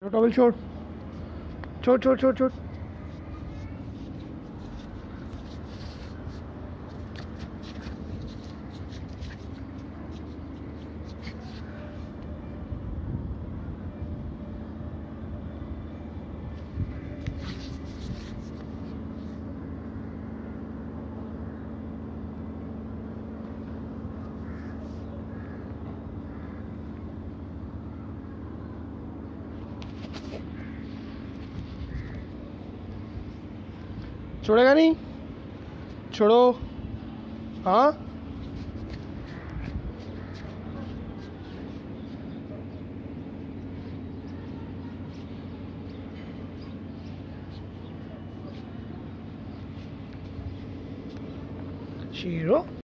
Towel छोड़ छोड़ छोड़ छोड़ छोड़। छोड़ेगा नहीं, छोड़ो। हाँ शीरो।